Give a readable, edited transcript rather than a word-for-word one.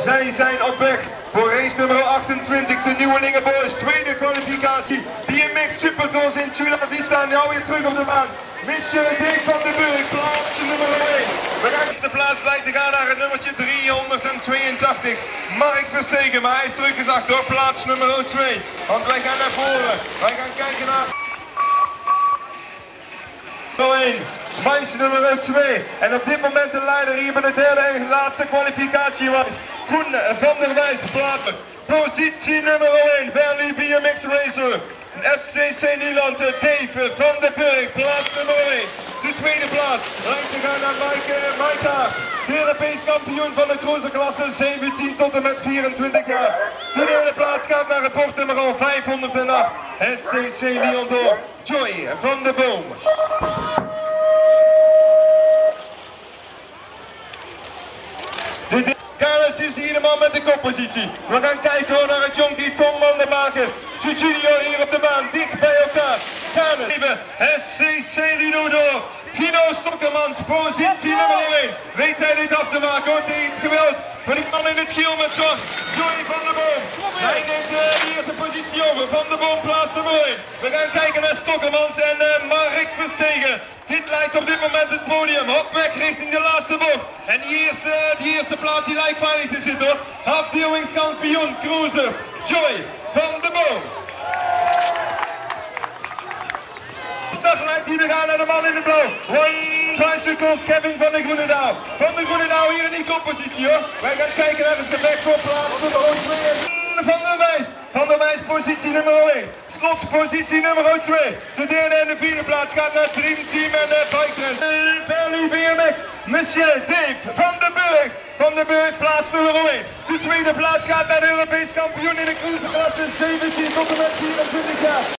Zij zijn op weg voor race nummer 28, de Nieuwelingen Boys. Tweede kwalificatie. BMX Supercross in Chula Vista. Nou weer terug op de baan. Monsieur Dave van den Burg, plaatsje nummer 1. De eerste plaats lijkt te gaan naar het nummertje 382. Mark Verstegen, maar hij is teruggezakt door plaats nummer 2. Want wij gaan naar voren. Wij gaan kijken naar... 1. Meisje nummer 2. En op dit moment de leider hier bij de derde en laatste kwalificatie was Koen van der Wijs plaatsen. Positie nummer 1. Verli BMX Racer. FCC Nederland, Dave van den Burg, plaats nummer 1. De tweede plaats lijkt te gaan naar Mike Maita, de Europees kampioen van de cruiserklasse 17 tot en met 24 jaar. De derde plaats gaat naar het bord nummer 508, SCC Lyon door Joy van de Boom. Carlos is hier de man met de koppositie. We gaan kijken naar het jonkie Tom Mandenmakers. Junior hier op de baan, dicht bij elkaar. Carlos, SCC Lino door. Guido Stokkermans, positie nummer 1. Weet hij dit af te maken? Hoort hij het geweld van die man in het geel met zorg. Joy van der Boom. Hij neemt de eerste positie over. Van der Boom plaats nummer 1. We gaan kijken naar Stokkermans en Mark Verstegen. Dit lijkt op dit moment het podium. Op weg richting de laatste bocht. En die eerste plaats die lijkt veilig te zitten hoor. Afdelingskampioen Cruisers. Joy van der Boom. Start lijkt hier te gaan naar de man in het blauw. One Tricycles, Kevin van der Groenendaal. Van der Groenendaal hier in die koppositie hoor. Wij gaan kijken naar het gevecht voor plaats nummer 2. Van der Wijs. Van der Wijs positie nummer 1. Slots positie nummer 2. De derde en de vierde plaats gaat naar Dream Team en de Bike Race. Verli BMX. Monsieur Dave van den Burg. Van den Burg plaats nummer 1. De tweede plaats gaat naar de Europees kampioen in de cruiserklasse 17 tot en met 24 jaar.